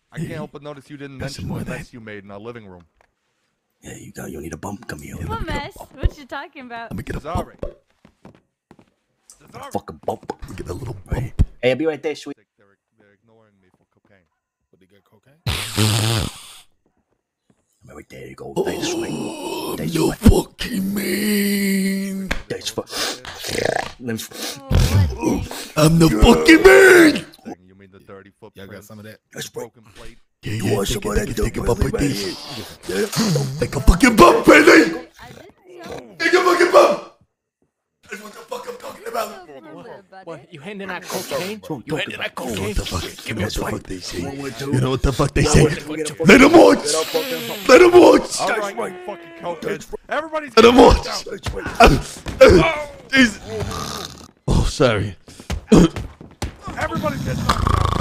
I can't help but notice you didn't mention the mess you made in our living room. Yeah, you need a bump. Come here. What mess? What you talking about? Let me get a bump. Sorry. Fucking bump. We get a little bump. Hey, I'll be right there, sweet. They're ignoring me for cocaine. Would they get cocaine? Right there you go. That's sweet. That's You sweet. fucking mean. That's Oh, I'm the fucking man. You mean the dirty footprint? Y'all got some of that? That's right. Broken plate. Yeah, You want some of that take a dope bump right like this. here? Take a fucking bump, baby. I didn't know. Take a fucking bump. That's what the fuck I'm talking about. What? You handing out cocaine? You handing out You know cocaine? what the fuck? You know what the fuck they say? 1, 2. You know what the fuck they say? Let Let him watch. Let him watch. All right, you fucking cokeheads. Everybody's Let him getting watch. down. Jesus. Oh, sorry. Everybody's getting knocked down.